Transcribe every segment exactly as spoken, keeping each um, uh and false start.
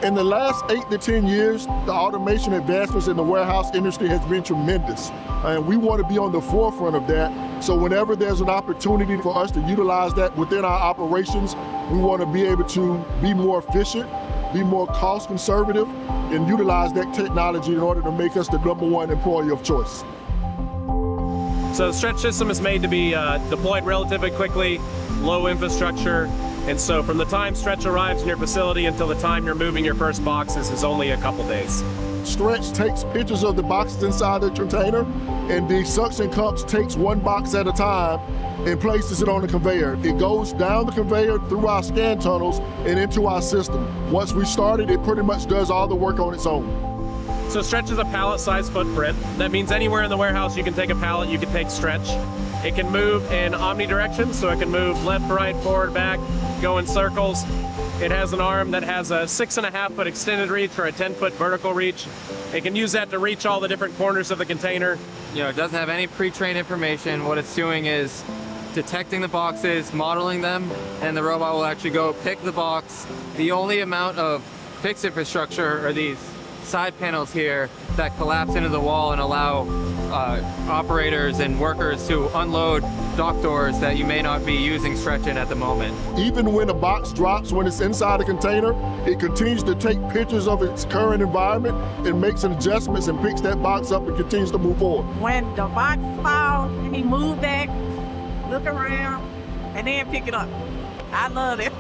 In the last eight to ten years, the automation advancements in the warehouse industry has been tremendous. And we want to be on the forefront of that. So whenever there's an opportunity for us to utilize that within our operations, we want to be able to be more efficient, be more cost conservative, and utilize that technology in order to make us the number one employer of choice. So the stretch system is made to be uh, deployed relatively quickly, low infrastructure, and so from the time stretch arrives in your facility until the time you're moving your first boxes is only a couple days. Stretch takes pictures of the boxes inside the container, and the suction cups takes one box at a time and places it on the conveyor. It goes down the conveyor through our scan tunnels and into our system. Once we start it, it pretty much does all the work on its own. So stretch is a pallet-sized footprint. That means anywhere in the warehouse you can take a pallet, you can take stretch. It can move in omnidirections, so it can move left, right, forward, back, go in circles. It has an arm that has a six and a half foot extended reach or a ten foot vertical reach. It can use that to reach all the different corners of the container. You know, it doesn't have any pre-trained information. What it's doing is detecting the boxes, modeling them, and the robot will actually go pick the box. The only amount of fixed infrastructure are these side panels here that collapse into the wall and allow uh, operators and workers to unload dock doors that you may not be using stretch in at the moment. Even when a box drops, when it's inside the container, it continues to take pictures of its current environment and makes adjustments and picks that box up and continues to move forward. When the box falls, he move back, look around, and then pick it up. I love it.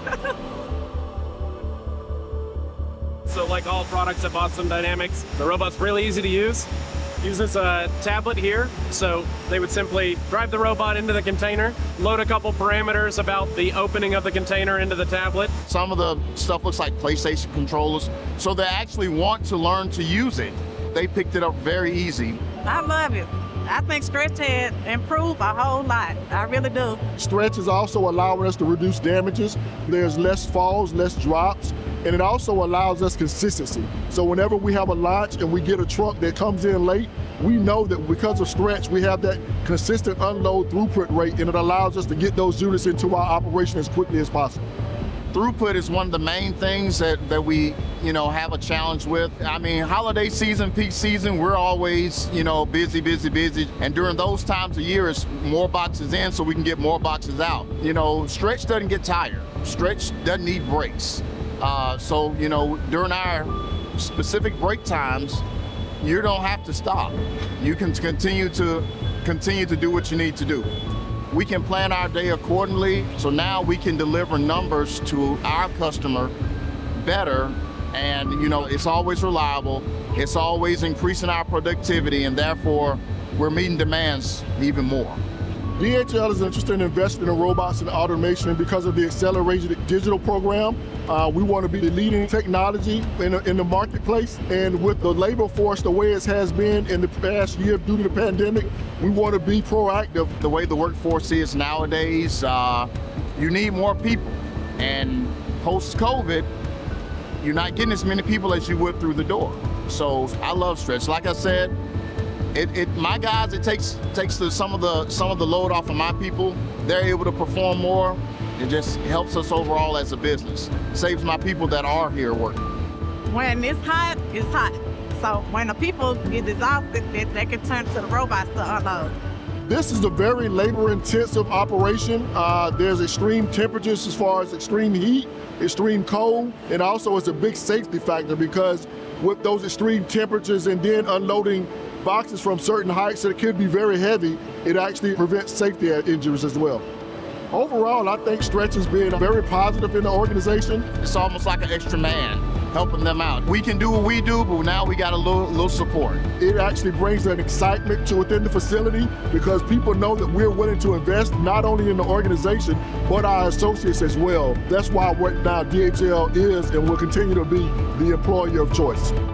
So like all products at Boston Dynamics, the robot's really easy to use. Uses a tablet here, so they would simply drive the robot into the container, load a couple parameters about the opening of the container into the tablet. Some of the stuff looks like PlayStation controllers, so they actually want to learn to use it. They picked it up very easy. I love it. I think stretch had improved a whole lot. I really do. Stretch is also allowing us to reduce damages. There's less falls, less drops, and it also allows us consistency. So whenever we have a launch and we get a truck that comes in late, we know that because of stretch, we have that consistent unload throughput rate, and it allows us to get those units into our operation as quickly as possible. Throughput is one of the main things that, that we, you know, have a challenge with. I mean, holiday season, peak season, we're always, you know, busy, busy, busy. And during those times of year, it's more boxes in so we can get more boxes out. You know, stretch doesn't get tired. Stretch doesn't need breaks. Uh, so, you know, during our specific break times, you don't have to stop. You can continue to continue to do what you need to do. We can plan our day accordingly, so now we can deliver numbers to our customer better, and you know, it's always reliable, it's always increasing our productivity, and therefore we're meeting demands even more. D H L is interested in investing in robots and automation because of the accelerated digital program. Uh, we want to be the leading technology in, in the marketplace, and with the labor force the way it has been in the past year due to the pandemic, we want to be proactive. The way the workforce is nowadays, uh, you need more people, and post-COVID, you're not getting as many people as you would through the door. So I love stretch. Like I said, It, it, my guys, it takes takes the, some of the some of the load off of my people. They're able to perform more. It just helps us overall as a business. Saves my people that are here working. When it's hot, it's hot. So when the people get exhausted, they, they can turn to the robots to unload. This is a very labor-intensive operation. Uh, there's extreme temperatures as far as extreme heat, extreme cold, and also it's a big safety factor because with those extreme temperatures and then unloading boxes from certain heights that could be very heavy, it actually prevents safety injuries as well. Overall, I think stretch has been very positive in the organization. It's almost like an extra man helping them out. We can do what we do, but now we got a little, little support. It actually brings an excitement to within the facility because people know that we're willing to invest not only in the organization, but our associates as well. That's why what now D H L is and will continue to be the employer of choice.